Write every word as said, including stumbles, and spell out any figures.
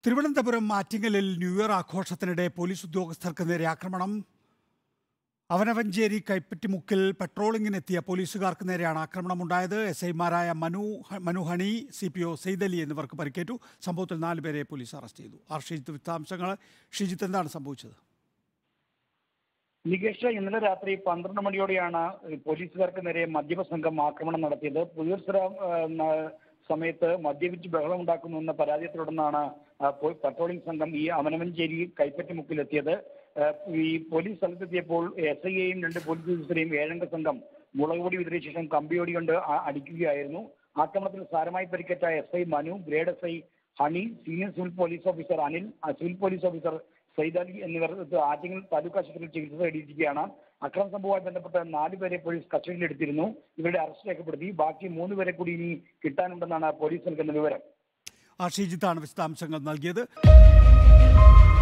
തിരുവനന്തപുരം ആറ്റിങ്ങലിൽ new year ആഘോഷത്തിനിടെ police ഉദ്യോഗസ്ഥർക്ക് നേരെ ആക്രമണം. അവനവഞ്ചേരി കൈപ്പറ്റിമുക്കിൽ പെട്രോളിങ്ങിനെത്തിയ പോലീസുകാർക്ക് നേരെയാണ് ആക്രമണമുണ്ടായത്. എസ് ഐമാരായ മനു മനുഹണി സി പി ഒ സെയ്ദലി എന്നിവർക്ക് പരിക്കേറ്റു. സംഭവത്തിൽ നാലുപേരെ പോലീസ് അറസ്റ്റ് ചെയ്തു. ആർ ഷിജിത്ത് വിശദാംശങ്ങൾ. ഷിജിത്ത്, എന്താണ് സംഭവിച്ചത്? നികേഷ്, ഇന്നലെ രാത്രി പന്ത്രണ്ട് മണിയോടെയാണ് പോലീസുകാർക്ക് നേരെ മദ്യപ സംഘം ആക്രമണം നടത്തിയത്. പുതിയോത്സവ സമയത്ത് മദ്യപിച്ച് ബഹളമുണ്ടാക്കുന്നു എന്ന പരാതിയെ തുടർന്നാണ് പട്രോളിംഗ് സംഘം ഈ അവനവഞ്ചേരി കൈപ്പറ്റിമുക്കിലെത്തിയത്. ഈ പോലീസ് സ്ഥലത്തെത്തിയപ്പോൾ എസ് ഐയെയും രണ്ട് പോലീസ് ഓഫീസറെയും ഏഴംഗ സംഘം മുളകുപൊടി വിതറിയ ശേഷം കമ്പിയോടി കൊണ്ട് അടിക്കുകയായിരുന്നു. ആക്രമണത്തിൽ സാരമായി പരിക്കേറ്റ S I Manu, grade S I Honey, senior civil police officer Anil, civil police officer Saidali എന്നിവർ ആറ്റിങ്ങൽ താലൂക്ക് ആശുപത്രിയിൽ ചികിത്സ തേടിയിരിക്കുകയാണ്. അക്രമ സംഭവവുമായി ബന്ധപ്പെട്ട് നാലുപേരെ പോലീസ് കസ്റ്റഡിയിലെടുത്തിരുന്നു. ഇവരുടെ അറസ്റ്റ് രേഖപ്പെടുത്തി. ബാക്കി മൂന്ന് പേരെ കൂടി ഇനി കിട്ടാനുണ്ടെന്നാണ് പോലീസ് നൽകുന്ന വിവരം. ആ ഷിജിത്താണ് വിശദാംശങ്ങൾ നൽകിയത്.